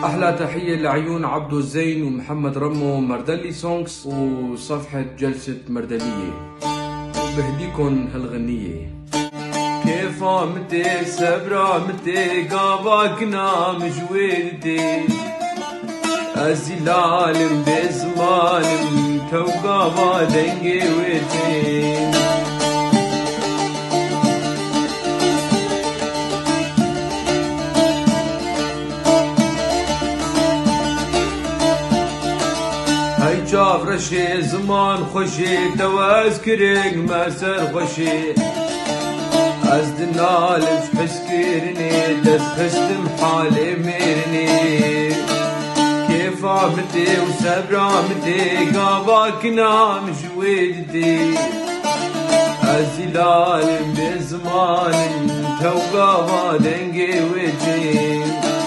أحلى تحية لعيون عبدو الزين ومحمد رمو مردلي سونكس وصفحة جلسة مردلية، بهديكن هالغنية. كيف عمتي صبر عمتي قاباكنا مجويلتي أزي العالم بزمانم تو قابا دنجي ويتي. هاي جاف رشي زمان خوشي تواز كريق ما سر خوشي از دنالم شحس كيرني دس خستم حالي ميرني. كيف عمتي وصبر عمتي قاباكنا مجويدتي ازي العالم بزمان تو قابا دنجي وجي.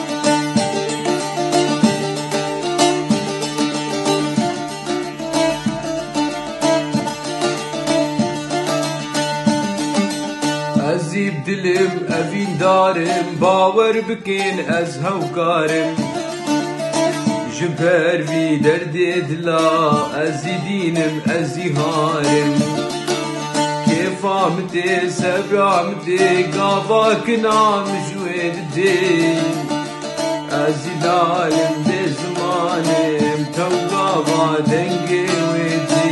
ازي بدلم افين دارم باور بكين از هوكارم جبر في دردي دلا ازي دينم ازي هارم. كيف عمتي صبر عمتي قاباكنا مجويد الدين ازي العالم بزمانم تو قابا دنجي ويدي.